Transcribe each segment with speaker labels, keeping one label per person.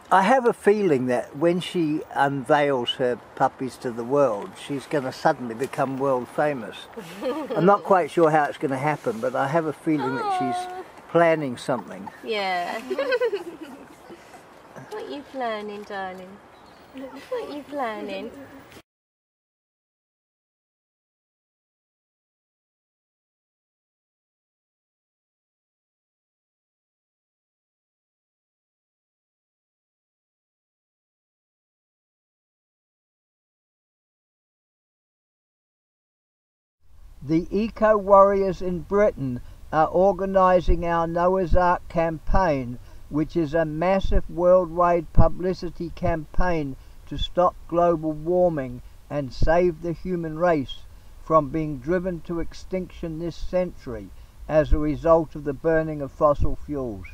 Speaker 1: I have a feeling that when she unveils her puppies to the world, she's going to suddenly become world famous. I'm not quite sure how it's going to happen, but I have a feeling that she's planning something.
Speaker 2: Yeah. What are you planning, darling? What are you planning?
Speaker 1: The eco-warriors in Britain are organising our Noah's Ark campaign, which is a massive worldwide publicity campaign to stop global warming and save the human race from being driven to extinction this century as a result of the burning of fossil fuels.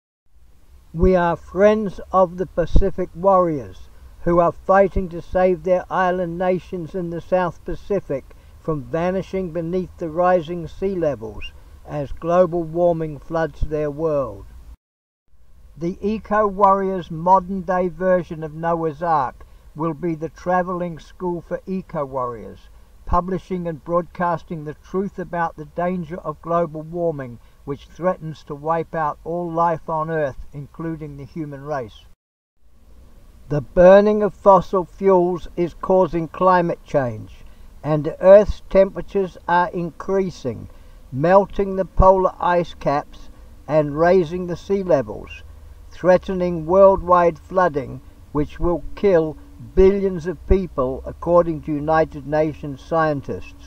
Speaker 1: We are friends of the Pacific warriors who are fighting to save their island nations in the South Pacific from vanishing beneath the rising sea levels as global warming floods their world. The eco-warriors' modern-day version of Noah's Ark will be the travelling school for eco-warriors, publishing and broadcasting the truth about the danger of global warming, which threatens to wipe out all life on Earth, including the human race. The burning of fossil fuels is causing climate change, and the Earth's temperatures are increasing, melting the polar ice caps and raising the sea levels, threatening worldwide flooding, which will kill billions of people, according to United Nations scientists.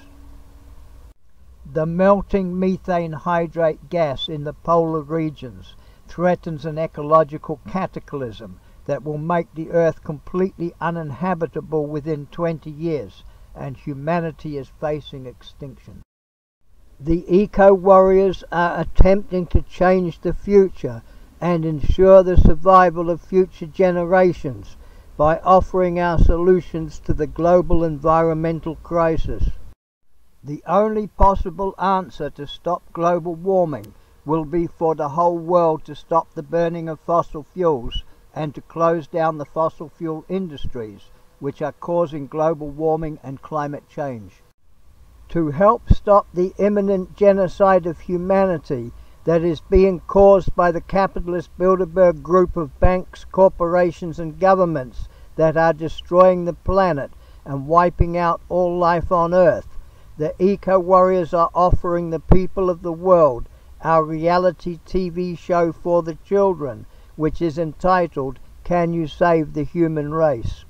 Speaker 1: The melting methane hydrate gas in the polar regions threatens an ecological cataclysm that will make the Earth completely uninhabitable within 20 years, and humanity is facing extinction. The eco-warriors are attempting to change the future and ensure the survival of future generations by offering our solutions to the global environmental crisis. The only possible answer to stop global warming will be for the whole world to stop the burning of fossil fuels and to close down the fossil fuel industries, which are causing global warming and climate change. To help stop the imminent genocide of humanity that is being caused by the capitalist Bilderberg group of banks, corporations and governments that are destroying the planet and wiping out all life on Earth, the eco-warriors are offering the people of the world our reality TV show for the children, which is entitled, Can You Save the Human Race?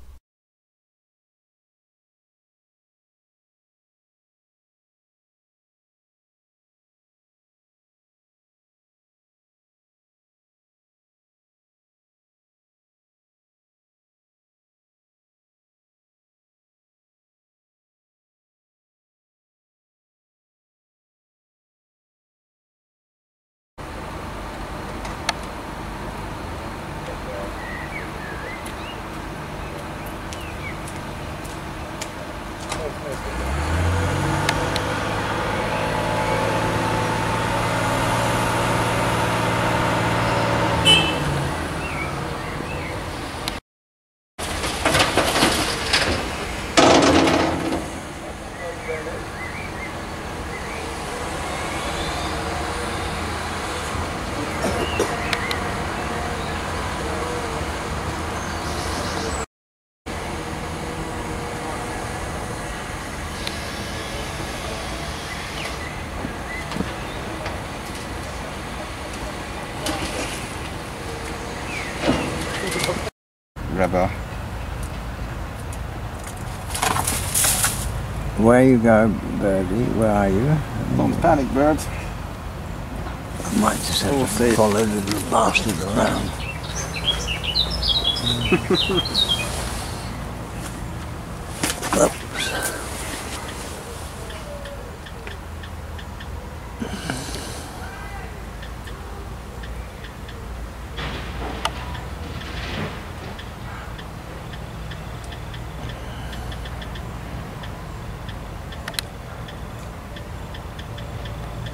Speaker 3: Rebel.
Speaker 1: Where you go, birdie? Where are you?
Speaker 3: Don't panic, bird.
Speaker 1: I might just have to follow the little bastard around. Oops.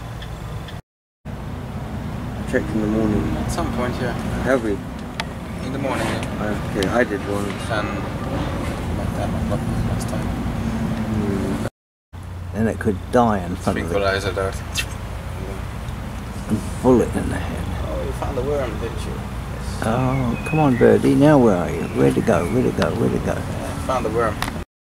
Speaker 4: Checked in the morning.
Speaker 3: At some point, yeah.
Speaker 4: Have we?
Speaker 3: In the morning. Yeah.
Speaker 4: Okay, I did one.
Speaker 3: Like 10 o'clock last time.
Speaker 4: Then it could die in front of
Speaker 3: Sprinkle
Speaker 4: it.
Speaker 3: eyes of dirt.
Speaker 4: A bullet in the head.
Speaker 3: Oh, you found the worm, didn't you? Yes.
Speaker 4: Oh, come on, birdie. Now where are you? Where to go? Where to go? Where to go?
Speaker 3: Yeah, found the worm.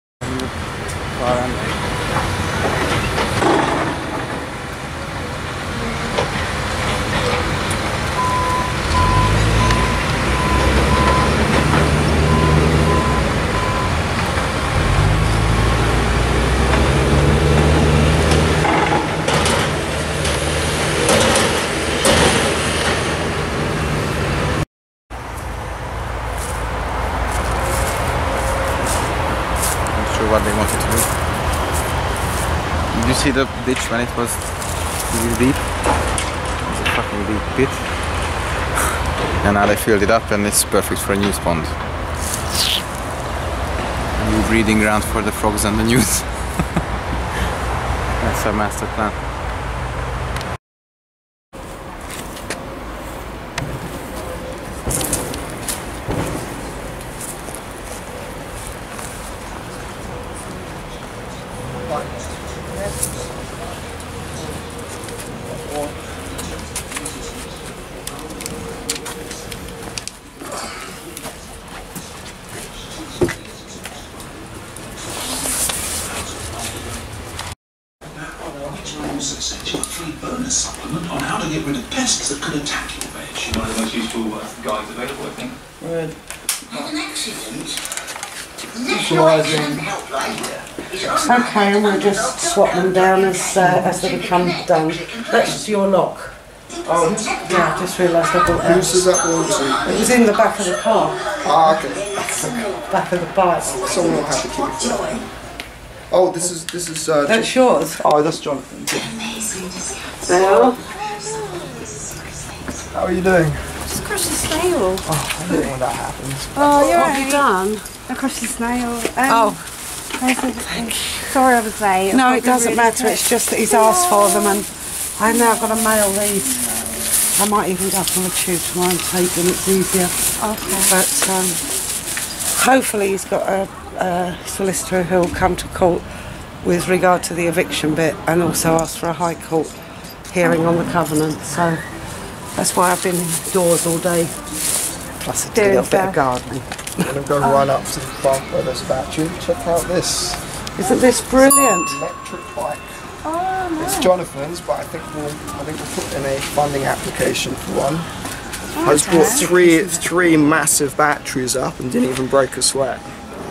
Speaker 3: What they wanted to do. Did you see the ditch when it was really deep? It's a fucking deep pit. And now they filled it up and it's perfect for a newt pond. A new breeding ground for the frogs and the newts. That's our master plan.
Speaker 5: Essential free bonus supplement on how to get rid of pests that could attack your veg. One of the most useful guides available, I think.
Speaker 6: Right.
Speaker 5: Had an accident.
Speaker 6: Okay, and we'll just swap them down as they become done. That's your lock. Oh, yeah, I just realised I bought that.
Speaker 7: Whose does that belong to?
Speaker 6: It was in the back of the car.
Speaker 7: Ah, okay.
Speaker 6: Back of the bike.
Speaker 7: Someone will have to keep it. Oh, this is
Speaker 6: That's yours.
Speaker 7: oh, that's Jonathan.
Speaker 6: Now,
Speaker 7: How are you doing?
Speaker 2: Just crushed a snail.
Speaker 7: Oh, I hate when that happens.
Speaker 2: Oh, you're
Speaker 6: what have you done?
Speaker 2: I crushed a snail.
Speaker 6: Thank you.
Speaker 2: Sorry I was late.
Speaker 6: No, it doesn't matter. It's just that he's asked for them, and I've now got to mail these. I might even go up on the tube tomorrow and take them. It's easier.
Speaker 2: Okay.
Speaker 6: But hopefully he's got a solicitor who'll come to court with regard to the eviction bit, and also ask for a High Court hearing on the covenant. So that's why I've been indoors all day. Plus I did a little bit of gardening.
Speaker 7: I'm going to go run up to the front where there's a battery. Check out this.
Speaker 6: Isn't this brilliant?
Speaker 7: Electric bike.
Speaker 2: Oh, nice.
Speaker 7: It's Jonathan's, but I think we'll put in a funding application for one. I just brought three massive batteries up and didn't even break a sweat.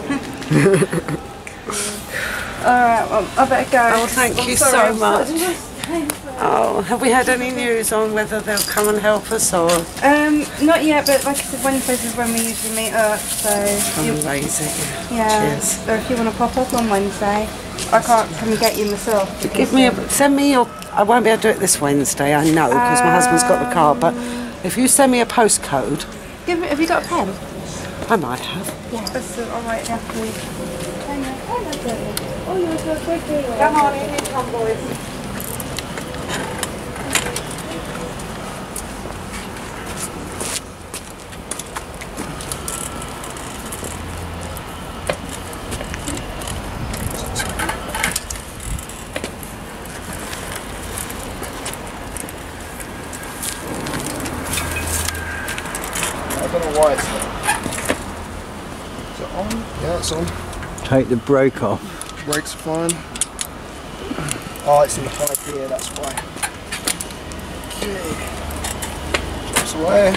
Speaker 2: Alright, well, I better go.
Speaker 6: Oh, thank you so much. Oh, have we had any news on whether they'll come and help us or?
Speaker 2: Not yet, but like I said, Wednesdays is when we usually meet up, so...
Speaker 6: Amazing.
Speaker 2: Yeah,
Speaker 6: Cheers.
Speaker 2: or if you want to pop up on Wednesday, I can't come and get you myself.
Speaker 6: Give me send me your, I won't be able to do it this Wednesday, I know, because my husband's got the car, but if you send me a postcode.
Speaker 2: Have you got a pen?
Speaker 6: I might have.
Speaker 2: Yeah. That's alright, yeah, please.
Speaker 6: Come on, in you come, boys.
Speaker 7: I don't know why it's not. Is it on? Yeah, it's on.
Speaker 4: Take the brake off.
Speaker 7: Brakes are fine. Oh, it's in the high gear, that's why. Okay. Drops away.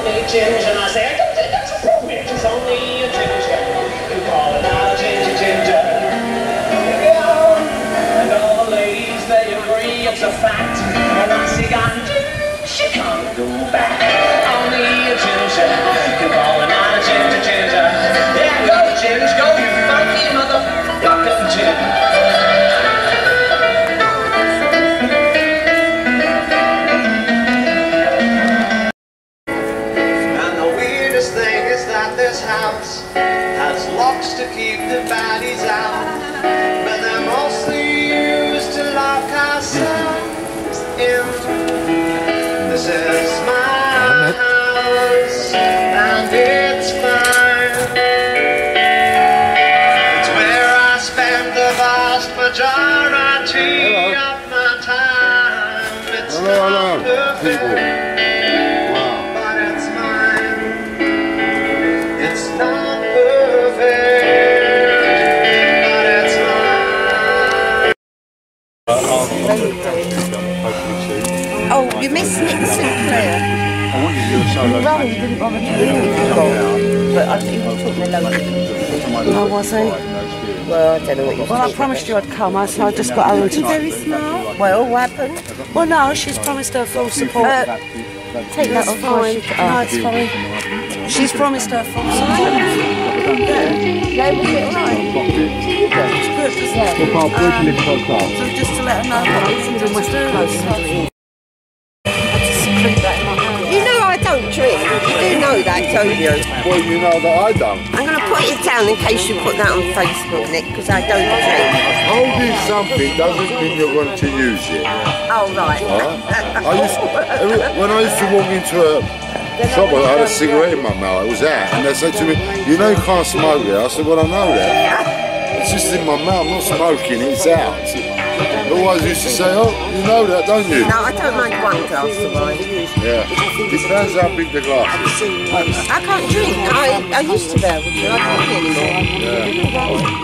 Speaker 8: only ginger. And I say, I don't think that's appropriate. It's only a ginger. You call it out ginger, ginger. And all the ladies, they agree it's a fact. And once you got she can't go back. Only a ginger. You call it out ginger, ginger. Yeah, go ginger, go you funky motherfucking ginger. This house has locks to keep the baddies out, but they're mostly used to lock ourselves in. This is my house, and it's mine. It's where I spend the vast majority of my time. It's not perfect.
Speaker 9: Oh, you missed Nick Sinclair. Well, he didn't bother to ring, but I think he took me loads.
Speaker 6: Oh, was he?
Speaker 9: Well, I don't know what you
Speaker 6: Well, I promised you I'd come, so I just got Ellen to...
Speaker 9: Very smart. Well, what happened?
Speaker 6: Well, no, she's promised her full support.
Speaker 9: Take that off.
Speaker 6: Fine. No, it's fine. She's promised her full support.
Speaker 9: Yeah, was it alright?
Speaker 6: It's good, isn't it? So just to let her know what it's going to do.
Speaker 9: You know I don't drink. You do know that, don't you?
Speaker 10: Well, you know that I don't.
Speaker 9: I'm going to put it down in case you put that on Facebook, Nick, because I don't drink.
Speaker 10: Holding something doesn't mean you're going to use it.
Speaker 9: Oh, right.
Speaker 10: When I used to walk into a shop, I had a cigarette in my mouth. It was out, and they said to me, "You know you can't smoke it." I said, "Well, I know that. It's just in my mouth. I'm not smoking. It's out." They always used to say, "Oh, you know that, don't you?"
Speaker 9: No, I don't mind one glass of wine.
Speaker 10: Yeah. Depends how big the glass is.
Speaker 9: I can't drink. I used to be able to. I can't anymore.
Speaker 10: Yeah.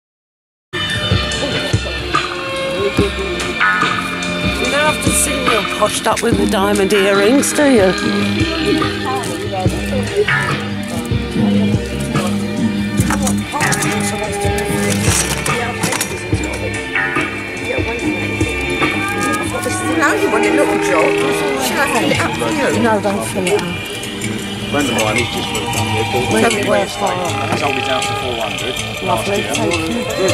Speaker 6: You don't have to see me all poshed up with the diamond earrings, do you?
Speaker 9: No, you want a little job. Shall I fill it up for you?
Speaker 6: No, don't fill it up.
Speaker 11: A friend of mine, he's just moved up here. He sold his house for 400.
Speaker 6: Lovely, thank you.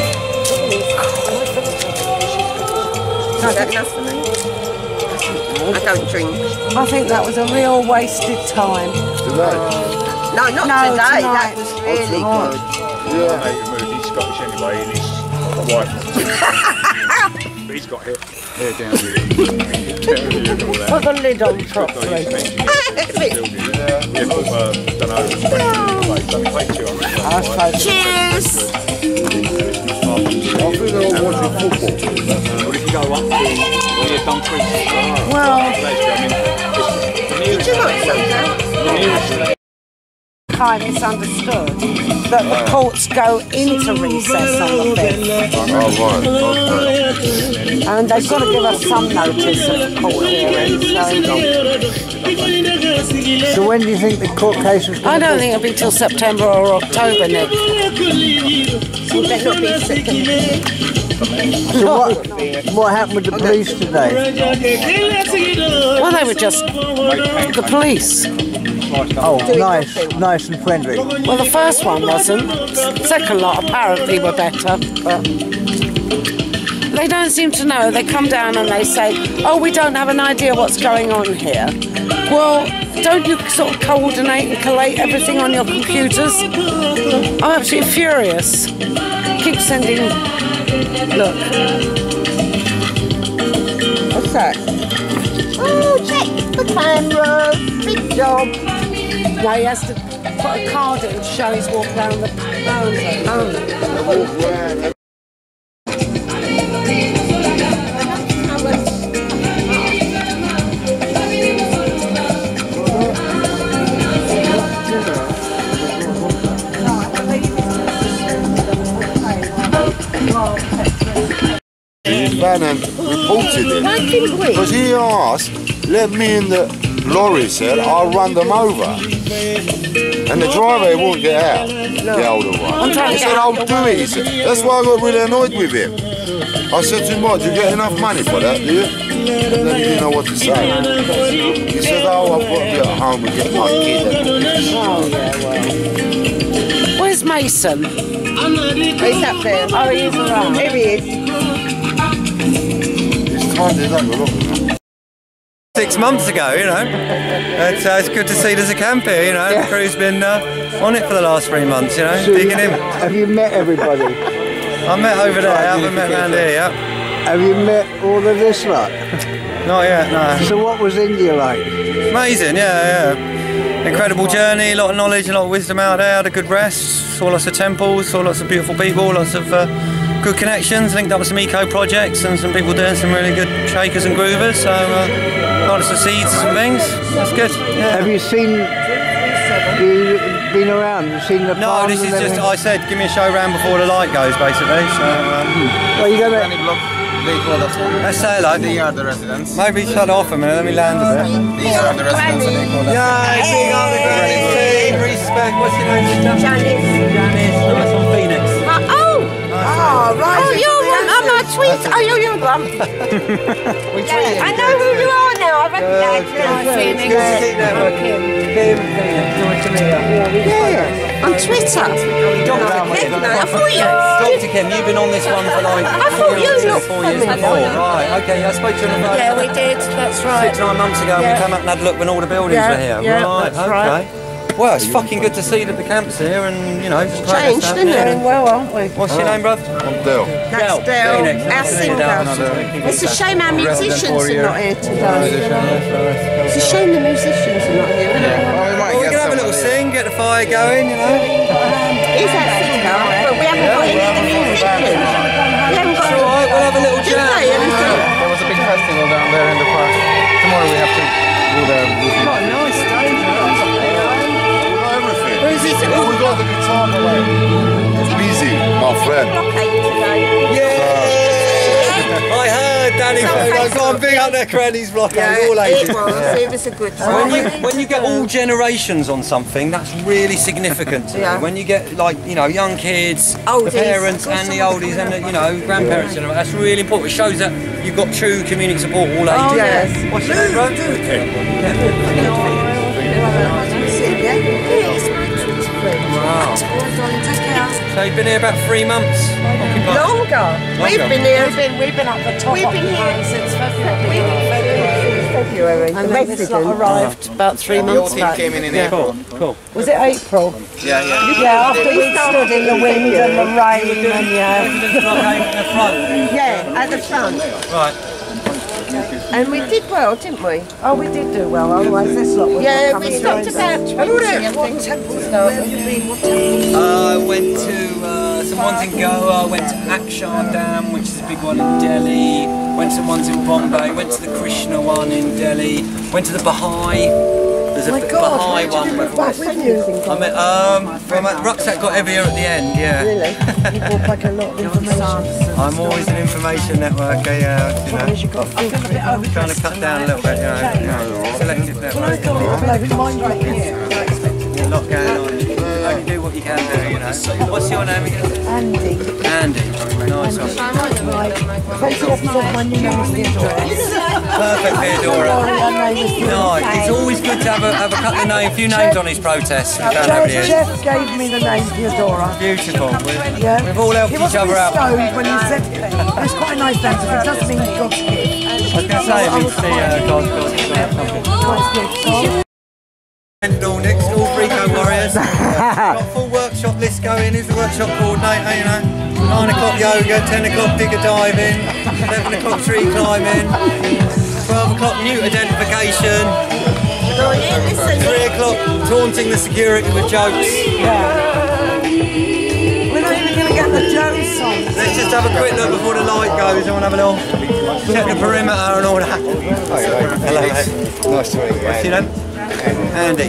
Speaker 9: No, that's enough for me. I don't drink.
Speaker 6: I think that was a real wasted time.
Speaker 10: Today?
Speaker 9: No, not today. That was really good.
Speaker 11: Yeah. My mate moved, he's Scottish anyway, and his wife. But he's got hair down here.
Speaker 6: Put the lid on properly.
Speaker 9: Cheers!
Speaker 10: I think they're all watching football.
Speaker 11: Well, if you go up to Dumfries.
Speaker 6: Well,
Speaker 9: did you like something?
Speaker 6: Kind of misunderstood that the courts go into recess on the 5th.
Speaker 10: Oh, right, okay.
Speaker 6: And they've got to give us some notice of the court hearing.
Speaker 1: So when do you think the court case is
Speaker 6: I
Speaker 1: going to
Speaker 6: don't think it'll be till September or October, Nick.
Speaker 9: Would that not be September?
Speaker 1: So what happened with the police today?
Speaker 6: Well, they were just the police.
Speaker 1: Oh, nice and friendly.
Speaker 6: Well, the first one wasn't. Second lot apparently were better, but they don't seem to know. They come down and they say, "Oh, we don't have an idea what's going on here." Well, don't you sort of coordinate and collate everything on your computers? I'm absolutely furious. Keep sending. Look.
Speaker 9: What's that? Oh, check the camera. Big job.
Speaker 6: No, he has to put a card in to show he's walked around the boundary.
Speaker 10: Van and reported it because he asked, "Let me in the lorry said, I'll run them over. And the driver won't get out, the older one. He said, I'll do it. He said, that's why I got really annoyed with him. I said to him, what, do you get enough money for that, do you? And then he didn't know what to say. He said, oh, I've got to be at home and get my kid.
Speaker 6: Oh, yeah, well. Where's Mason?
Speaker 9: He's up there.
Speaker 6: Oh, he is around.
Speaker 9: Here he is.
Speaker 10: It's time to look.
Speaker 12: 6 months ago, you know. It's good to see there's a camp here, you know. Yeah. The crew's been on it for the last 3 months, you know, so digging in.
Speaker 1: Have you met everybody?
Speaker 12: I met over there, I haven't met around here, yeah.
Speaker 1: Have you met all of this lot?
Speaker 12: Not yet, no.
Speaker 1: So what was India like?
Speaker 12: Amazing, yeah. Incredible journey, a lot of knowledge, a lot of wisdom out there, had a good rest, saw lots of temples, saw lots of beautiful people, lots of good connections, linked up with some eco projects and some people doing some really good shakers and groovers, so lots of seeds and things, that's good. Yeah.
Speaker 1: Have you been around, you seen the
Speaker 12: No, this is just, I said, give me a show round before the light goes, basically, so...
Speaker 1: well, you're gonna...
Speaker 12: Let's say hello.
Speaker 3: They are the residents.
Speaker 12: Maybe shut off a minute, let me land a bit.
Speaker 3: These are the residents and they call us.
Speaker 12: Yeah, big on the Grannies team, respect, what's your name?
Speaker 9: Janice.
Speaker 12: Nice one, Phoenix.
Speaker 9: Right. Oh, you're one. I'm not sweet. Oh, you're one. I know who you are now. I recognise you.
Speaker 12: Phoenix. Kim, nice to meet you.
Speaker 9: Yeah. On Twitter. I thought you.
Speaker 12: Dr. Kim, you've been on this one for like 4 years before. Right, okay, I spoke to you on the phone.
Speaker 9: Yeah, we did. That's right.
Speaker 12: 6 or 9 months ago, we came up and had a look when all the buildings were here.
Speaker 9: Yeah,
Speaker 12: right,
Speaker 9: that's right.
Speaker 12: Well, it's fucking good to see that the camp's here and, you know,
Speaker 9: it's changed, isn't it? Well, aren't we?
Speaker 12: What's your name, brother?
Speaker 10: I'm Dale.
Speaker 9: That's Dale, our singer. It's a shame our musicians are not here today. It's a shame the musicians are not here.
Speaker 12: Well, we can have a little sing, get the fire going, you know.
Speaker 9: He's our singer, but we haven't got any of the musicians. We haven't got.
Speaker 12: It's alright, we'll have a little jam.
Speaker 3: There was a big festival down there in the park. Tomorrow we have to do the...
Speaker 12: Got a nice stage.
Speaker 10: We got the guitar away. Busy, my friend.
Speaker 12: Yeah! I heard Danny I've got a big up there, Grannies Revolution, all ages.
Speaker 9: It was a good time.
Speaker 12: When you get all generations on something, that's really significant to me. When you get, like, you know, young kids, the parents and the oldies and the, you know, grandparents, that's really important. It shows that you've got true community support all ages.
Speaker 9: Oh, yes.
Speaker 12: What's your name, bro? Wow. So you've been here about 3 months?
Speaker 9: Longer. We've been here. We've been at the top. We've been here
Speaker 6: since
Speaker 9: February.
Speaker 6: And then this lot arrived about 3 months back.
Speaker 3: Came in April.
Speaker 12: Cool.
Speaker 6: Was it April?
Speaker 3: Yeah.
Speaker 6: Yeah, after we stood in the wind and the rain and
Speaker 9: yeah, at the front.
Speaker 12: Right.
Speaker 9: And we did well, didn't we?
Speaker 6: Oh, we did do well, otherwise this lot would
Speaker 9: have come in. Yeah, we stopped about 20.
Speaker 6: What temples now? Where have you been? What temples?
Speaker 12: I went to some ones in Goa, I went to Akshar Dam, which is a big one in Delhi, went to ones in Bombay, went to the Krishna one in Delhi, went to the Baha'i. There's a Baha'i one. I'm at Rucksack got heavier at the end, yeah.
Speaker 9: Really?
Speaker 6: You brought back a lot of information.
Speaker 12: I'm always an information networker, yeah. You know. Trying to cut down a little bit, you know. Selective network. A lot going on. You can do what you can do, you know. What's your name again?
Speaker 6: Andy.
Speaker 12: Nice one. Perfect, Theodora. Nice. It's always good to have a few names on his protests.
Speaker 6: Jeff gave me the name Theodora.
Speaker 12: Beautiful. We've all helped each other out.
Speaker 6: When he said it's quite a nice answer, but it doesn't mean God's gift.
Speaker 12: I was going to say it means God's gift. Next, all Rico Warriors. Got a full workshop list going. He's the workshop coordinator, you know. 9 o'clock yoga, 10 o'clock digger diving, 11 o'clock tree climbing, 12 o'clock newt identification, 3 o'clock taunting the security with jokes.
Speaker 6: We're not even going to get the Joe song.
Speaker 12: Let's just have a quick look before the light goes. I want to have a little check the perimeter and all that.
Speaker 3: Hello, mate. Nice to meet you.
Speaker 12: What's your name? Andy.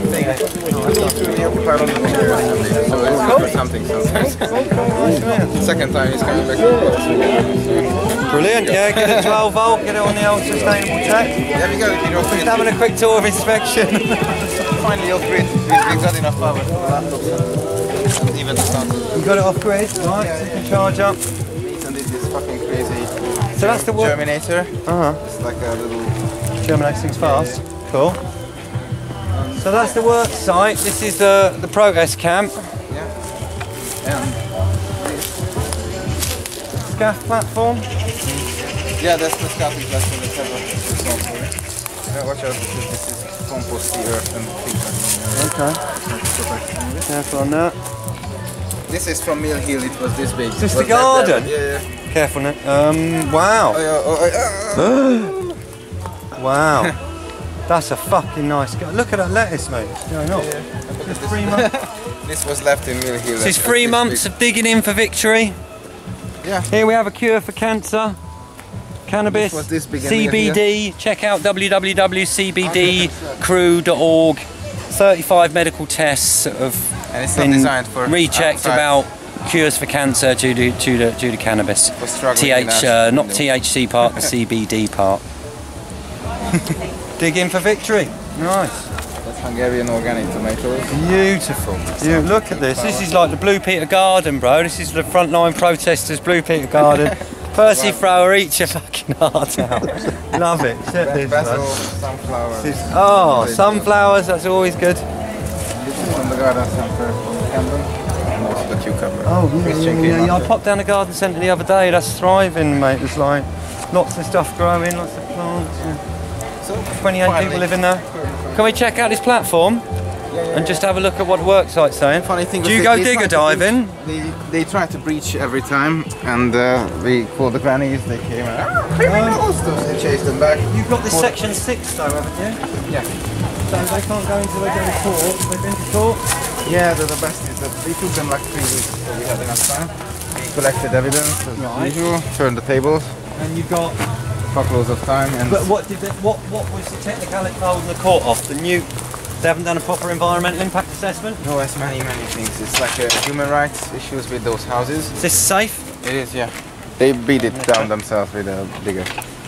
Speaker 3: Second time he's coming back.
Speaker 12: Brilliant, yeah, get it 12 volt, get it on the old sustainable tech.
Speaker 3: There we go,
Speaker 12: Just having a quick tour of inspection.
Speaker 3: Finally off grid. We've got enough power for the laptops and even the sun.
Speaker 12: You got it off grid, right, so you can charge up.
Speaker 3: And this is fucking crazy.
Speaker 12: So that's the
Speaker 3: Germinator.
Speaker 12: Uh-huh.
Speaker 3: It's like a little...
Speaker 12: Germinates things fast. Cool. So that's the work site. This is the protest camp.
Speaker 3: Yeah.
Speaker 12: Scaff platform.
Speaker 3: Yeah, that's the scouting platform that have a small for it. Yeah, watch out, this is compost the earth and things like that.
Speaker 12: Okay. Careful on that.
Speaker 3: This is from Mill Hill, it was this big.
Speaker 12: Is this the garden?
Speaker 3: Yeah.
Speaker 12: Careful now. Wow. Wow. That's a fucking nice guy. Look at that lettuce, mate. What's going on? It's 3 months.
Speaker 3: This was left in Mill Hill.
Speaker 12: This is 3 months of digging in for victory.
Speaker 3: Yeah.
Speaker 12: Here we have a cure for cancer. Cannabis,
Speaker 3: this big
Speaker 12: CBD. Check out www.cbdcrew.org. 35 medical tests that have been rechecked about cures for cancer due to cannabis. Not THC part, the CBD part. Dig in for victory. Nice.
Speaker 3: That's Hungarian organic tomatoes.
Speaker 12: Beautiful. Look at this. This is like the Blue Peter Garden, bro. This is the frontline protesters' Blue Peter Garden. Percy Thrower, eat your fucking heart out. Love it. Check this.
Speaker 3: Basil, sunflowers.
Speaker 12: Oh, sunflowers. That's always good.
Speaker 3: This is from the garden centre from Camden. And also the cucumber.
Speaker 12: Oh, yeah. I popped down the garden centre the other day. That's thriving, mate. There's like lots of stuff growing, lots of plants. Yeah.
Speaker 3: So
Speaker 12: 28 people living there. Can we check out this platform and just have a look at what the work site's saying?
Speaker 3: Funny thing,
Speaker 12: do you go digger diving?
Speaker 3: They try to breach every time, and we called the grannies. They came and they chased them back.
Speaker 12: You've got this section 6 though, haven't you?
Speaker 3: Yeah.
Speaker 12: So they can't go until they go to court. They've been to court.
Speaker 3: Yeah, the best is that we took them like 3 weeks, so we had enough time. We collected evidence as usual, turned the tables.
Speaker 12: And you got
Speaker 3: fuckloads of time. And
Speaker 12: but what was the technicality holding the court off? The newt? They haven't done a proper environmental impact assessment?
Speaker 3: No, it's many things. It's like human rights issues with those houses.
Speaker 12: Is this safe?
Speaker 3: It is, yeah. They beat it down themselves with a digger.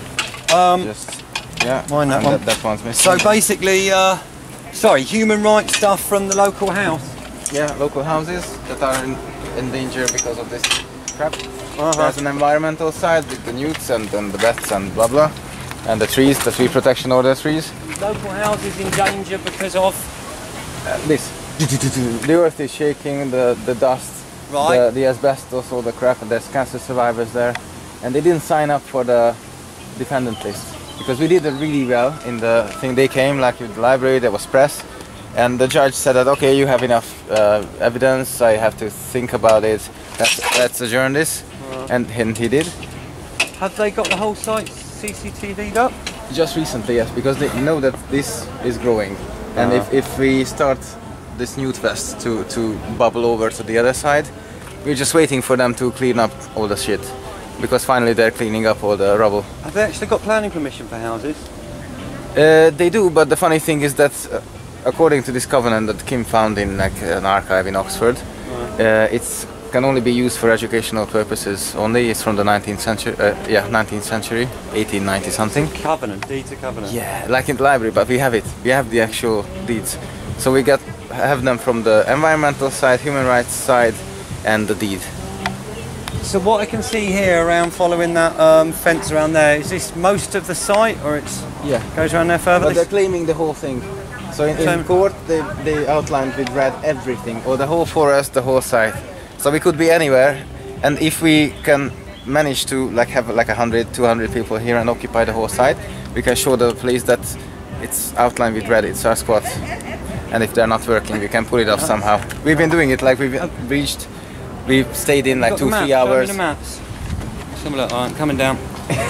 Speaker 12: Mind that one.
Speaker 3: That one's missing.
Speaker 12: So basically, sorry, human rights stuff from the local house?
Speaker 3: Yeah, local houses that are in danger because of this crap. There's an environmental side with the newts and the bats and blah blah. And the trees, the tree protection order trees.
Speaker 12: Local houses in danger because of?
Speaker 3: This. The earth is shaking, the dust, the asbestos, all the crap, and there's cancer survivors there. And they didn't sign up for the defendant list. Because we did it really well in the thing. They came, like with the library, there was press. And the judge said that, okay, you have enough evidence, I have to think about it. Let's adjourn this. And he did.
Speaker 12: Have they got the whole site CCTV'd up?
Speaker 3: Just recently, yes, because they know that this is growing. And if we start this newt fest to bubble over to the other side, we're just waiting for them to clean up all the shit. Because finally they're cleaning up all the rubble.
Speaker 12: Have they actually got planning permission for houses?
Speaker 3: They do, but the funny thing is that according to this covenant that Kim found in like an archive in Oxford, it's can only be used for educational purposes only. It's from the 19th century, 19th century, 1890 something.
Speaker 12: Covenant, deeds of covenant.
Speaker 3: Yeah, like in the library, but we have it. We have the actual deeds. So we have them from the environmental side, human rights side, and the deed.
Speaker 12: So what I can see here around following that fence around there, is this most of the site, or it's goes around there further?
Speaker 3: But they're claiming the whole thing. So in court, they outlined with red everything, or the whole forest, the whole site. So we could be anywhere, and if we can manage to like have like 100, 200 people here and occupy the whole site, we can show the police that it's outlined with red, it's our spot. And if they're not working, we can pull it off somehow. We've been doing it, like we've stayed in like 2-3 hours.
Speaker 12: Show me the maps. Similar, I'm coming down.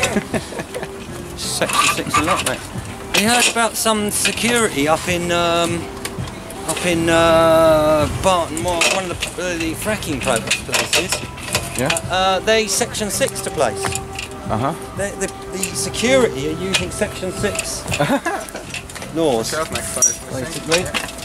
Speaker 12: Section 6 a lot, mate. We heard about some security up in Barton Moor, one of the fracking places.
Speaker 3: Yeah.
Speaker 12: They Section 6 to place. The security are using Section 6 Laws.
Speaker 3: Basically.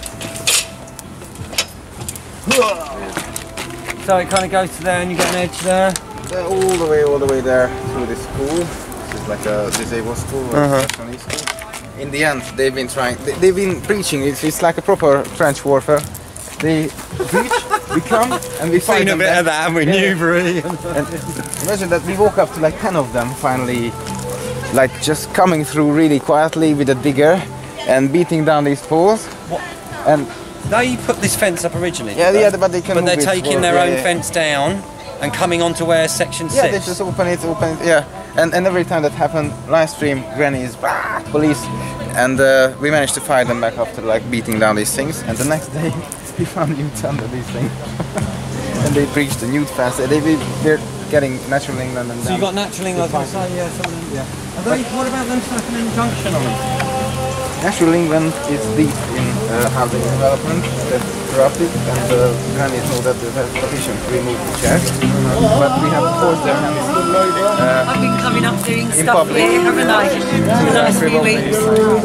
Speaker 12: So it kind of goes to there and you get an edge there?
Speaker 3: All the way there through this school. This is like a disabled school or special needs school. In the end, they've been preaching. It's like a proper trench warfare. They preach, we come and we fight them.
Speaker 12: Seen a bit of that, haven't we? Newbury.
Speaker 3: And imagine that we woke up to like 10 of them finally, like just coming through really quietly with a digger and beating down these poles.
Speaker 12: What?
Speaker 3: And
Speaker 12: they put this fence up originally.
Speaker 3: Yeah, but they can.
Speaker 12: But they're taking their own fence down and coming onto where section 6.
Speaker 3: Yeah, they just open it. Yeah, and every time that happened, live stream, Grannies, police, and we managed to fight them back after like beating down these things. And the next day, we found newts under these things, and they preached the newt fast. They're getting natural England and.
Speaker 12: So you got natural England. I was going to say, yeah, some of them. Yeah. What about them slapping an injunction on them?
Speaker 3: Natural England is deep in housing development, that's corrupted, and Grannies know that there's a petition to remove the chairs, but we have to force their hands.
Speaker 6: I've been coming up doing stuff
Speaker 3: public.
Speaker 6: here, haven't I? For the last few weeks.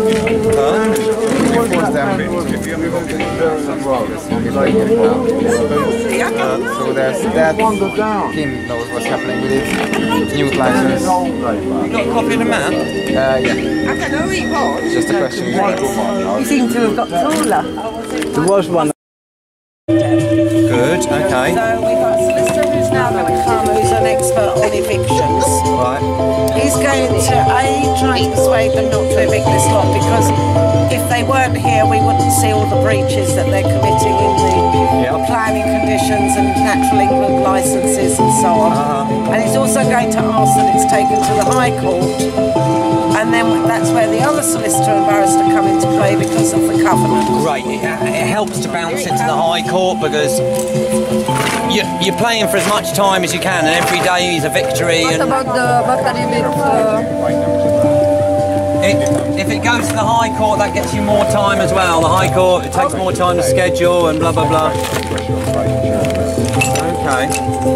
Speaker 3: We force them so there's that. Kim knows what's happening with it. New license.
Speaker 12: You got a copy of the map?
Speaker 3: Yeah.
Speaker 6: I don't know who he was.
Speaker 3: Just a question.
Speaker 6: You seem to have got taller.
Speaker 4: There was one.
Speaker 12: Good, okay.
Speaker 6: So we've got a solicitor who's now going to come, who's an expert on evictions.
Speaker 12: Right.
Speaker 6: He's going to try and persuade them not to evict this lot, because if they weren't here we wouldn't see all the breaches that they're committing in the planning conditions and natural England licences and so on. And he's also going to ask that it's taken to the High Court, and then that's where the other solicitor and barrister come into play because of the covenant.
Speaker 12: Right, it helps to bounce it to the High Court because you're playing for as much time as you can, and every day is a victory.
Speaker 2: What about the battery bit?
Speaker 12: If it goes to the High Court, that gets you more time as well. The High Court, it takes more time to schedule and blah blah blah. Okay.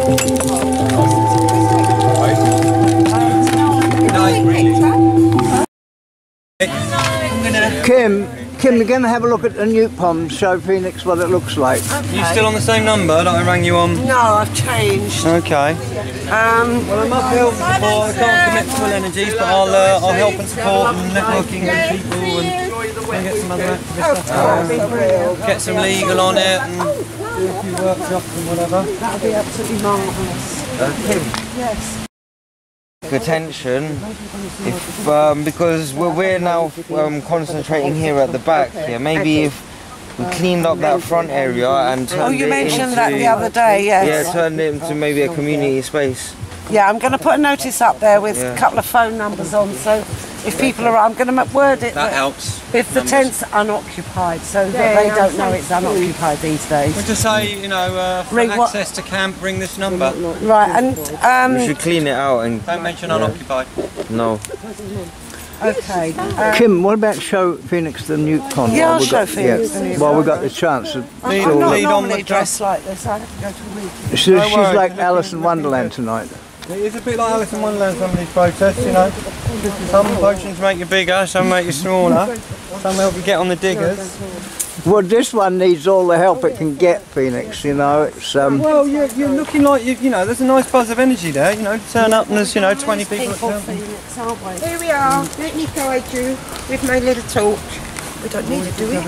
Speaker 4: Kim, we're going to have a look at the newt pond, show Phoenix what it looks like.
Speaker 6: Okay.
Speaker 12: You still on the same number that I rang you on?
Speaker 6: No, I've changed.
Speaker 12: Okay. Well, I must help and support. I can't commit to full energies, but I'll help and support and networking with people and get some other activist stuff. Get some legal on it and do a few workshops and whatever.
Speaker 6: That would be absolutely marvellous.
Speaker 13: Kim?
Speaker 6: Yes.
Speaker 13: Attention, if because we're now concentrating here at the back here. Maybe if we cleaned up that front area and turned
Speaker 6: you
Speaker 13: it
Speaker 6: mentioned
Speaker 13: into,
Speaker 6: that the other day, yes.
Speaker 13: Yeah, turned it into maybe a community space.
Speaker 6: Yeah, I'm going to put a notice up there with a couple of phone numbers on, so if people are, I'm going to word it
Speaker 12: that helps.
Speaker 6: If the tent's unoccupied, so that they don't know it's unoccupied these days.
Speaker 12: We'll just say, you know, for access to camp, ring this number.
Speaker 6: Right, and
Speaker 13: we should clean it out and
Speaker 12: don't mention unoccupied.
Speaker 13: No.
Speaker 6: Okay.
Speaker 4: Kim, what about show Phoenix the newt pond?
Speaker 6: Yeah, I'll show Phoenix the newt
Speaker 4: While we got the chance.
Speaker 6: I'm not normally dressed like this. I have to go to a meeting.
Speaker 4: She's like Alice in Wonderland tonight.
Speaker 12: It is a bit like Alice in Wonderland, some of these protests, you know. Some potions make you bigger, some make you smaller, some help you get on the diggers.
Speaker 4: Well, this one needs all the help it can get, Phoenix, you know. It's
Speaker 12: Well, you're looking like, you know, there's a nice buzz of energy there, you know, turn up and there's, you know, 20 people at
Speaker 6: Phoenix, aren't we?
Speaker 9: Here we are. Let me guide you with my little torch. We don't need it, do we?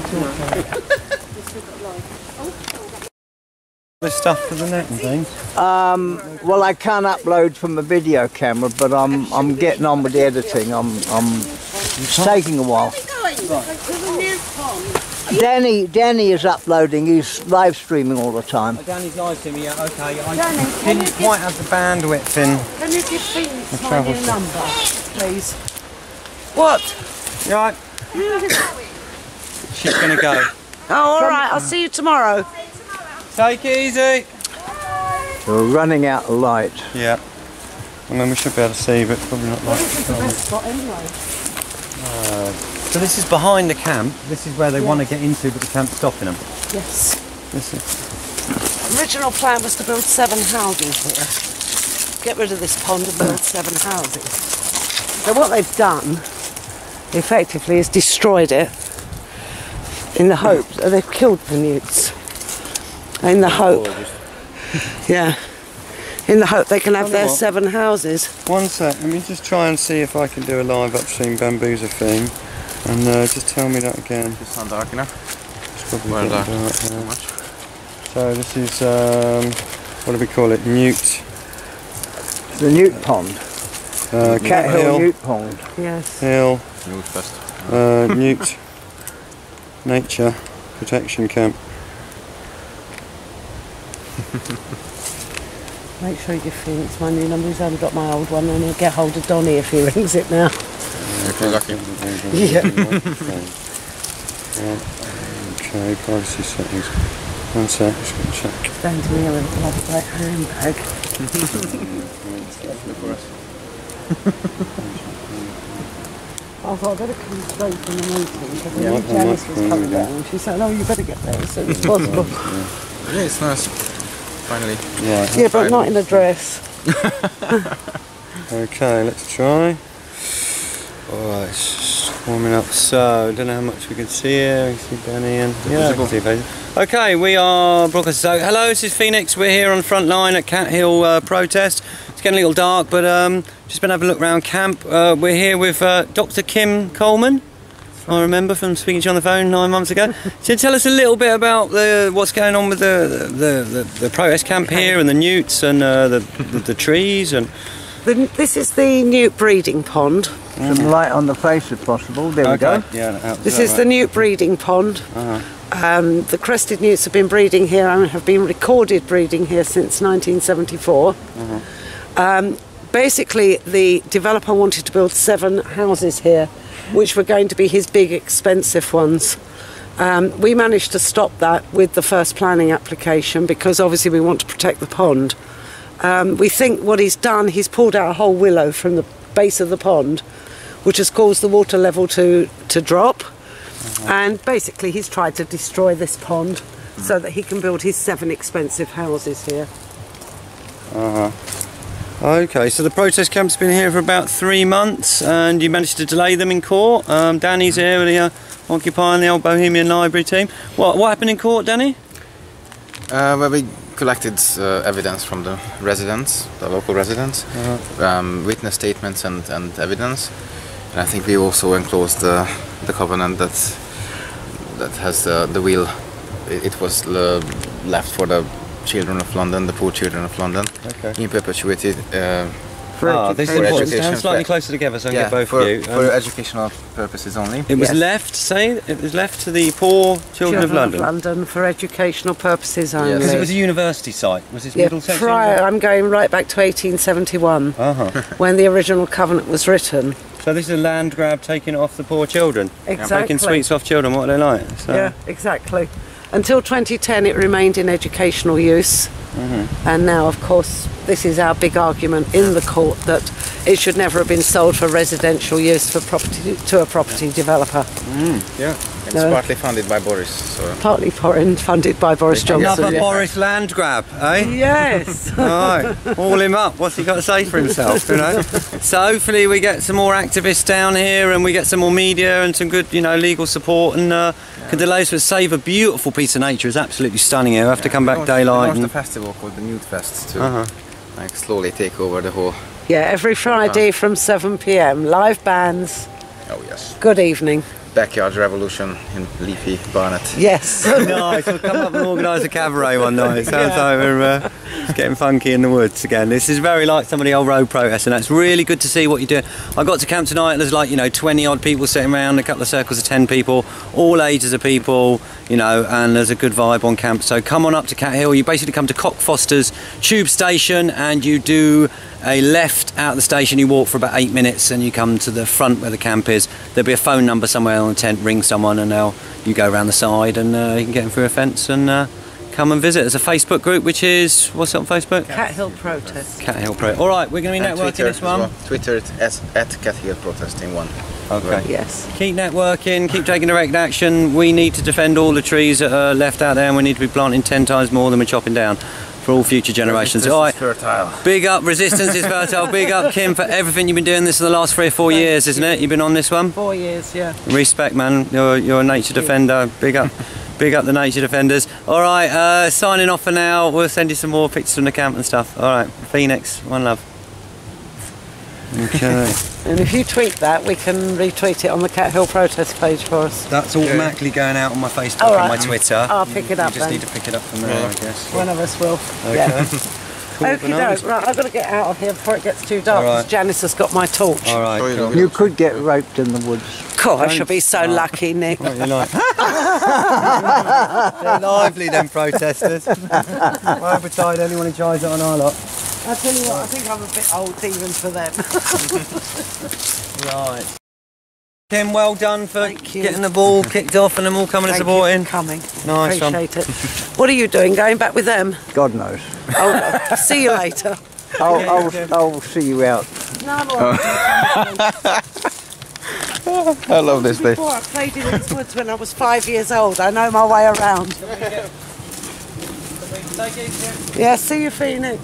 Speaker 12: This stuff for the net and things.
Speaker 4: Well, I can't upload from a video camera, but I'm getting on with the editing. It's taking a while. Danny is uploading. He's live streaming all the time.
Speaker 12: Danny's live streaming. Yeah, okay. I didn't quite have the bandwidth in.
Speaker 6: Can you give Phoenix my new number, please? What?
Speaker 12: You all right? She's gonna go.
Speaker 6: Oh, all right. I'll see you tomorrow.
Speaker 12: Take it easy.
Speaker 4: We're running out of light.
Speaker 12: Yeah. I mean, we should be able to see, but probably not like.
Speaker 6: This is the best spot anyway.
Speaker 12: So this is behind the camp. This is where they want to get into, but the camp's stopping them.
Speaker 6: Yes.
Speaker 12: This is.
Speaker 6: The original plan was to build 7 houses here. Get rid of this pond and build 7 houses. So what they've done, effectively, is destroyed it in the hope that they've killed the newts. In the hope, yeah, in the hope they can have their 7 houses.
Speaker 12: One sec, let me just try and see if I can do a live upstream bamboozle thing, and just tell me that again.
Speaker 3: It's not dark enough.
Speaker 12: It's probably dark too much. So this is, what do we call it, newt?
Speaker 4: The newt pond. Cat Hill Newt Pond.
Speaker 6: Yes.
Speaker 12: Hill.
Speaker 3: Newt Fest.
Speaker 12: Newt Nature Protection Camp.
Speaker 6: Make sure you think it's my new number. He's only got my old one, and he'll get hold of Donnie if he rings it now.
Speaker 3: If you're lucky.
Speaker 6: Yeah.
Speaker 12: Okay, privacy settings. One sec, just going to check.
Speaker 6: Standing here with a bloody great handbag. I thought I'd better come straight from the meeting because I knew Janice was coming down. She said, "Oh, you better get there as soon as possible."
Speaker 3: Yeah, it's nice. Finally.
Speaker 6: Yeah, but not in a dress.
Speaker 12: Okay, let's try. Alright, it's warming up. So, I don't know how much we can see here. We can see Danny and I can see Basil. Okay, we are broadcasting. So, hello, this is Phoenix. We're here on the front line at Cat Hill protest. It's getting a little dark, but just been having a look around camp. We're here with Dr. Kim Coleman. I remember from speaking to you on the phone 9 months ago. So tell us a little bit about what's going on with the protest camp here and the newts and the trees and.
Speaker 6: This is the newt breeding pond.
Speaker 4: Some light on the face if possible. There we go.
Speaker 12: Yeah,
Speaker 6: this is the newt breeding pond. The crested newts have been breeding here and have been recorded breeding here since 1974. Basically, the developer wanted to build 7 houses here, which were going to be his big, expensive ones. We managed to stop that with the first planning application because obviously we want to protect the pond. We think what he's done, he's pulled out a whole willow from the base of the pond, which has caused the water level to drop. And basically he's tried to destroy this pond so that he can build his 7 expensive houses here.
Speaker 12: Okay, so the protest camp's been here for about 3 months and you managed to delay them in court. Danny's here with the occupying the old Bohemian Library team. What happened in court, Danny?
Speaker 3: Well, we collected evidence from the residents, the local residents, witness statements and evidence. And I think we also enclosed the covenant that has the will. It was left for the children of London, the poor children of London, in perpetuity.
Speaker 12: This is important. Stand slightly closer together so I can get both of you.
Speaker 3: For educational purposes only.
Speaker 12: It was left, it was left to the poor children of London.
Speaker 6: For educational purposes only.
Speaker 12: Because it was a university site. Was this Middlesex?
Speaker 6: I'm going right back to 1871, when the original covenant was written.
Speaker 12: So this is a land grab taking it off the poor children.
Speaker 6: Exactly.
Speaker 12: Making sweets off children, what are they like? So.
Speaker 6: Yeah, exactly. Until 2010 it remained in educational use. And now, of course, this is our big argument in the court that it should never have been sold for residential use for property to a property developer.
Speaker 3: Yeah, it's partly funded by Boris. So.
Speaker 6: Partly funded by Boris Johnson.
Speaker 12: Another Boris land grab, eh?
Speaker 6: Yes.
Speaker 12: Right, haul him up. What's he got to say for himself? You know. So hopefully we get some more activists down here, and we get some more media and some good, legal support, and can delay us. Save a beautiful piece of nature. It's absolutely stunning here. We have to come back daylight.
Speaker 3: There's the festival called the Newt Fest to like slowly take over the whole.
Speaker 6: Yeah, every Friday from 7 p.m. Live bands.
Speaker 3: Oh yes.
Speaker 6: Good evening.
Speaker 3: Backyard Revolution in leafy Barnet.
Speaker 6: Yes.
Speaker 12: Nice. We'll come up and organise a cabaret one night. It sounds like we're getting funky in the woods again. This is very like some of the old road protests, and that's really good to see what you're doing. I got to camp tonight and there's like 20 odd people sitting around, a couple of circles of 10 people, all ages of people, and there's a good vibe on camp. So come on up to Cat Hill. You basically come to Cockfosters tube station and you do a left out of the station. You walk for about 8 minutes and you come to the front where the camp is. There'll be a phone number somewhere on the tent. Ring someone and you go around the side and you can get them through a fence and come and visit. There's a Facebook group which is, what's it on Facebook?
Speaker 6: Cat Hill Protest.
Speaker 12: Cat Hill Protest. All right, we're going to be networking this one.
Speaker 3: Well. Twitter at Cat Hill Protesting 1.
Speaker 12: Okay.
Speaker 6: Yes.
Speaker 12: Keep networking, keep taking direct action. We need to defend all the trees that are left out there, and we need to be planting 10 times more than we're chopping down.
Speaker 14: for all future generations. All right. Big up, Resistance is Fertile. Big up, Kim, for everything you've been doing this in the last 3 or 4 years, isn't it? You've been on this one?
Speaker 6: 4 years, yeah.
Speaker 14: Respect, man. You're a nature defender. Big up. Big up the nature defenders. All right, signing off for now. We'll send you some more pictures from the camp and stuff. All right, Phoenix, one love. Okay.
Speaker 6: And if you tweet that, we can retweet it on the Cat Hill protest page for us.
Speaker 14: That's automatically going out on my Facebook and my Twitter.
Speaker 6: I'll pick it up.
Speaker 14: You just need to pick it up from there, I guess.
Speaker 6: One of us will.
Speaker 14: Okay.
Speaker 6: Yeah.
Speaker 14: Cool,
Speaker 6: Okay, right, I've got to get out of here before it gets too dark.
Speaker 4: All right.
Speaker 6: Janice has got my torch.
Speaker 14: All right.
Speaker 4: You could get raped in the woods.
Speaker 6: God, I shall be so lucky, Nick.
Speaker 14: What you like?
Speaker 13: They're lively, them protesters. Why ever tried anyone who tries it on our lot?
Speaker 6: I tell you what, I think I'm a bit old even for them.
Speaker 14: Right. Kim, well done for getting the ball kicked off and them all coming and supporting.
Speaker 6: You for coming.
Speaker 14: Nice one.
Speaker 6: Appreciate it. What are you doing? Going back with them?
Speaker 4: God knows.
Speaker 6: I'll see you later.
Speaker 4: I'll see you out.
Speaker 6: No, I'm all right.
Speaker 3: I love this bit.
Speaker 6: I played in these woods when I was 5 years old. I know my way around. Yeah, see you, Phoenix.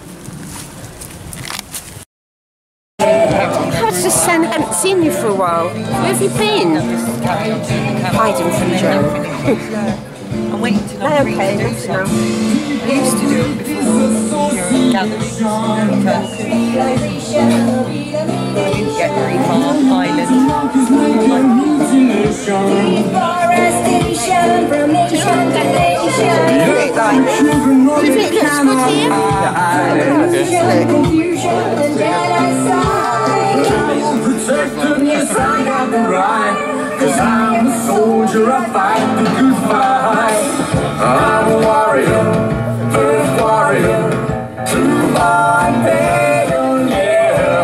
Speaker 9: How's the sun? I haven't seen you for a while. Where have you been? Hiding from Joe.
Speaker 2: I'm waiting to know.
Speaker 9: Okay, that's enough.
Speaker 2: I used to do it before. You're gathering. I didn't get very far. Island.
Speaker 9: Do you think it looks good here?
Speaker 8: Cause I'm a soldier, I fight the good fight. I'm a warrior, first warrior, to my pagan, yeah.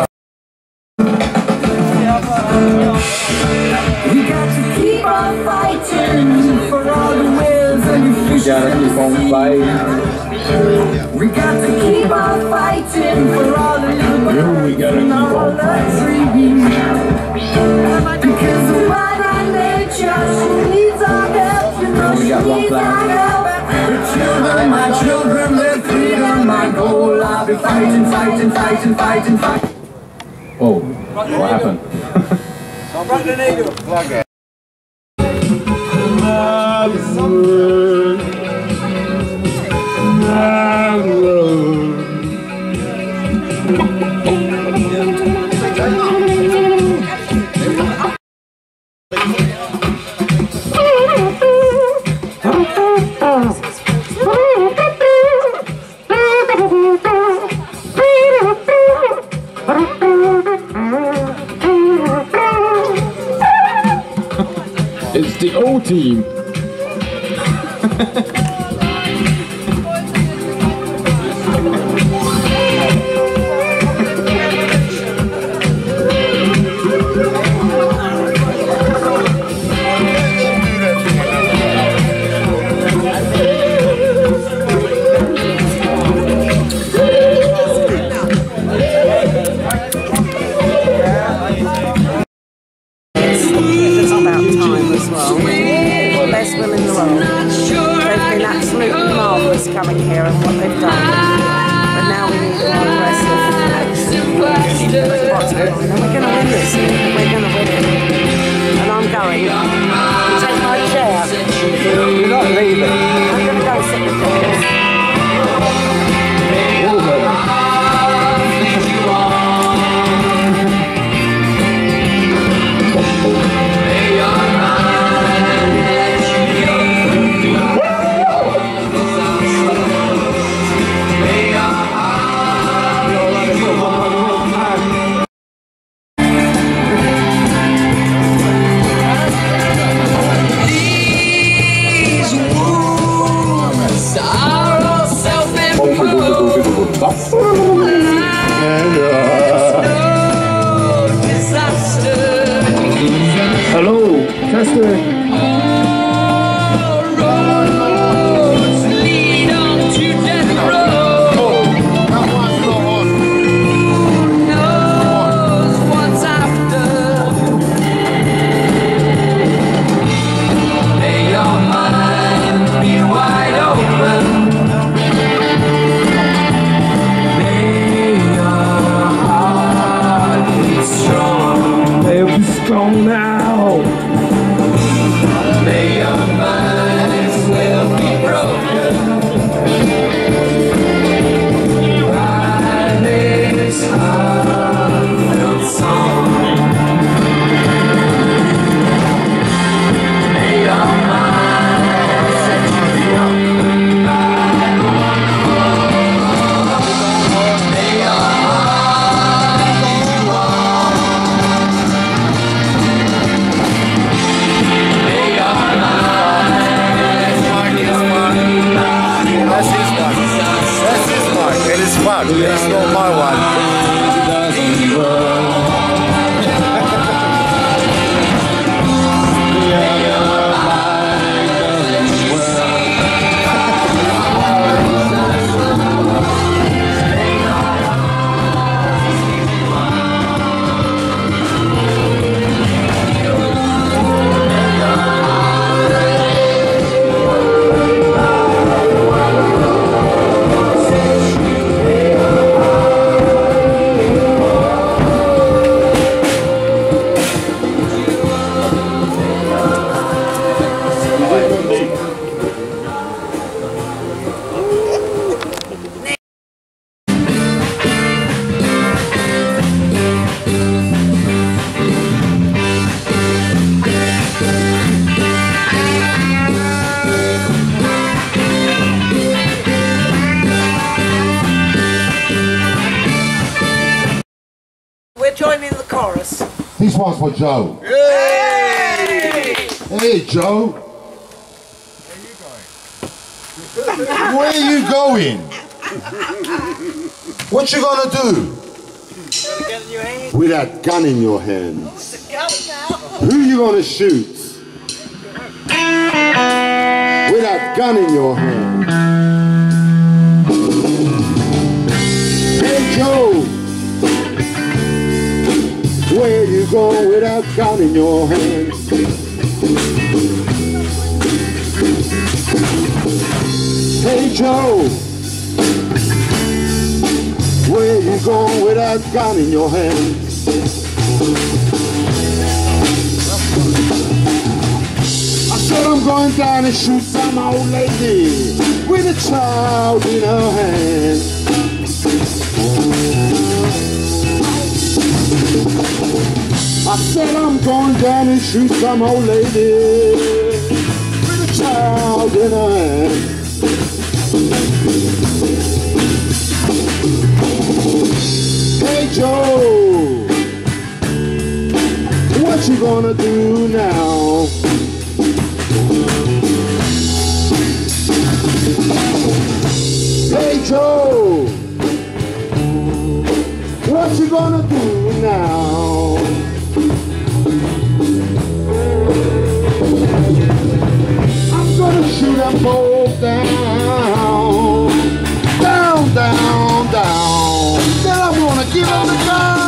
Speaker 8: We got to keep on fighting for all the whales and the fish. We gotta keep on fighting. We got to keep on fighting for all the little birds. We gotta keep on fighting. Because the white man nature, she needs our help. You know she needs our help. The children, my children, their freedom, my goal. I'll be fighting, fighting, fighting, fighting, fighting.
Speaker 11: Oh, what happened?
Speaker 8: I'm running an needle. Plug it.
Speaker 11: It's the O team.
Speaker 6: Coming here and what they've done, but now we need more aggressive action. What's going on? And we're going to win this. We're going to win it. And I'm going. Take my chair.
Speaker 4: You're not leaving.
Speaker 6: I'm going to go sit with this.
Speaker 8: These wounds
Speaker 10: This one's for Joe.
Speaker 12: Hey!
Speaker 10: Hey, Joe. Where are you going? What you gonna do? With that gun in your hand. Who you gonna shoot? With that gun in your hand. Hey Joe, where you going with that gun in your hand? Hey Joe, where you going with that gun in your hand? I said I'm going down and shoot some old lady with a child in her hand. I said I'm going down and shoot some old lady with a child in her hand. Hey Joe, what you gonna do now? Hey Joe, what you gonna do now? I'm gonna shoot them both down, down, down, down. Then I'm gonna give them the gun.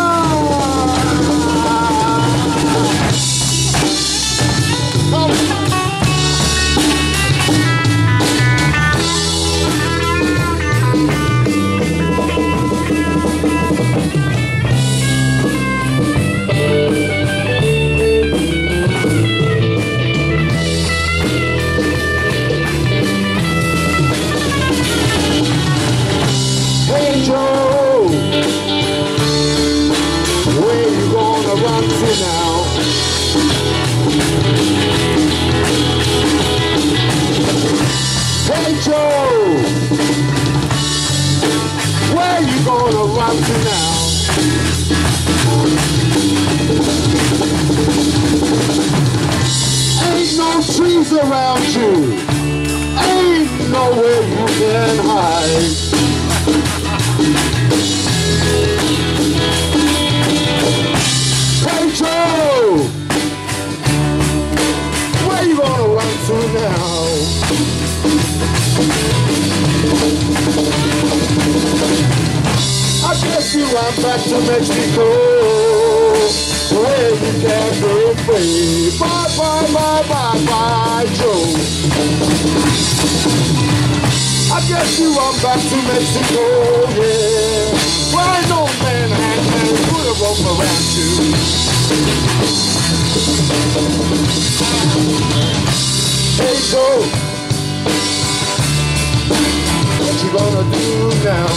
Speaker 10: Hey Joe, where you gonna run to now? Hey Joe, where you gonna run to now? Ain't no trees around you, ain't nowhere you can hide. Hey Joe, where you gonna run to now? I guess you run back to Mexico, where you can't break free. Bye, bye, bye, bye, bye, Joe. I guess you run back to Mexico, yeah. Where ain't no Manhattan put a rope around you. Hey Joe, what you gonna do now?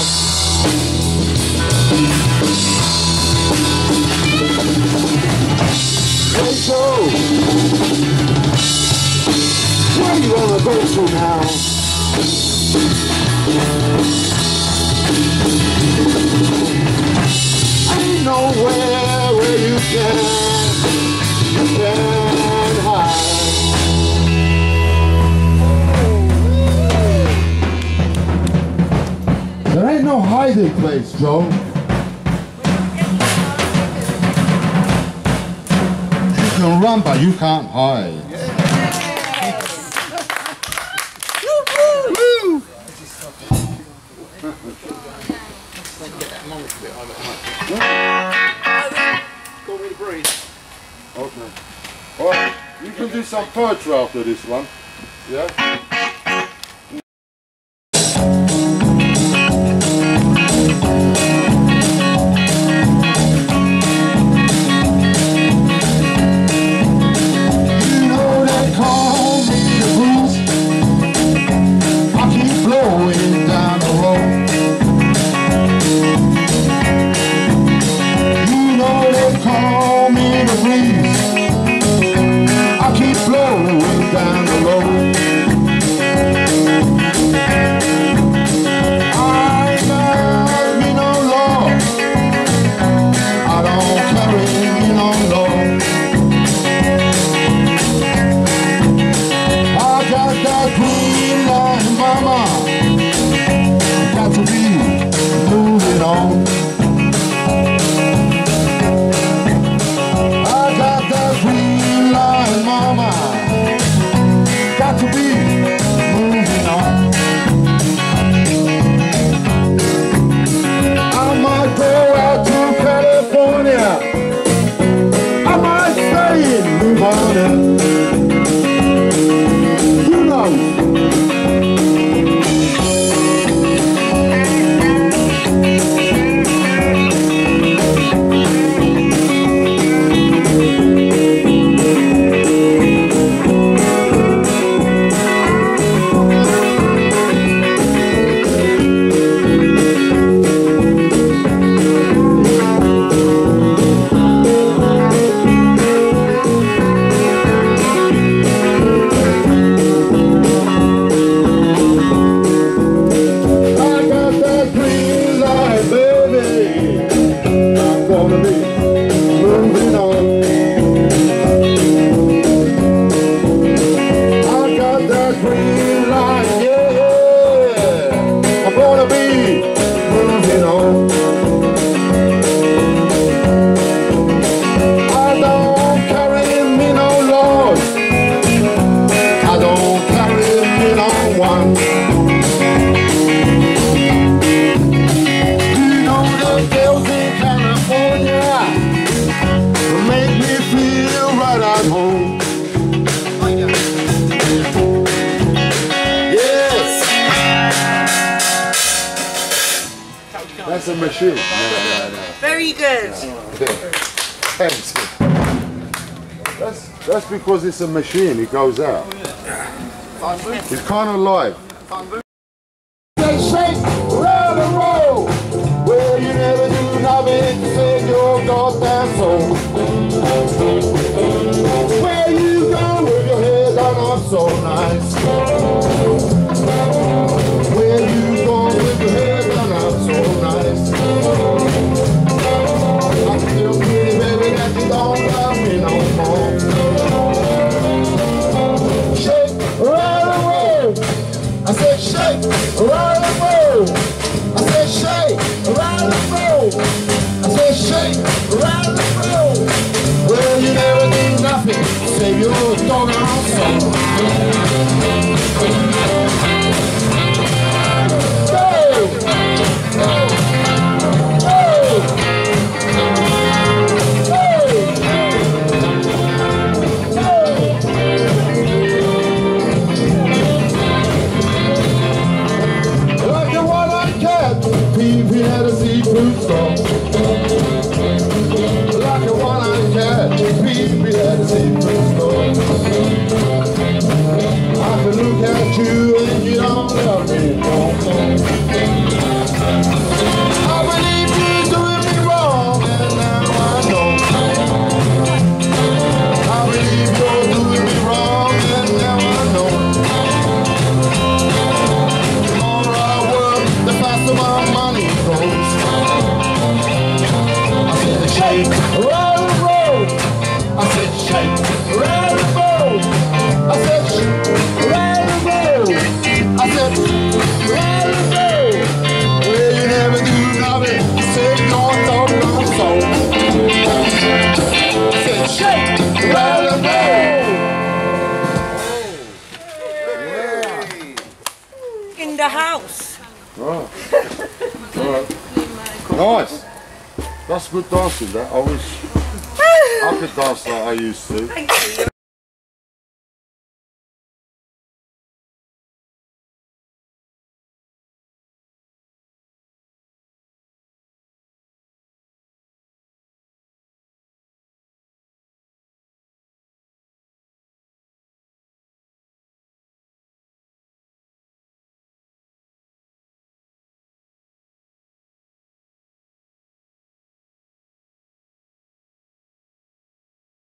Speaker 10: Hey Joe, where you gonna go to now? Ain't nowhere where you can hide. There ain't no hiding place, Joe. You can run, but you can't hide. Okay. Alright, you can do some poetry after this one. Yeah? You know they call me the blues. I keep blowing down the road. You know they call me the breeze. I keep blowing down the road. one. You know the girls in California make me feel right at home. Yes. That's a machine. No.
Speaker 6: Very good.
Speaker 10: Thanks. That's because it's a machine, it goes out. It's kind of live. They shake, round and roll, where you never do nothing to save your goddamn soul. Where you go with your head done up so nice. Where you go with your head done up so nice. I feel pretty baby that you don't love me no more. Shake, round and roll. I said shake, round and roll. I said shake, round and roll. I said shake, round and roll. Well, you never do nothing, save your doggone soul. He had a seafood store. Like a one-eyed cat, he had a seafood store. I can look at you and you don't love me no more. I believe you're doing me wrong and now I know. I believe you're doing me wrong and now I know. The more I work, the faster my money goes. I said shake, roll and roll. I said shake, roll and roll. I said shake, roll and roll. I said roll and roll. Well, you never do nothing to save your doggone soul. I said shake, roll and roll.
Speaker 6: In the house.
Speaker 10: Right. Right. Nice. That's good dancing, that. I could dance like I used to.
Speaker 6: Thank you.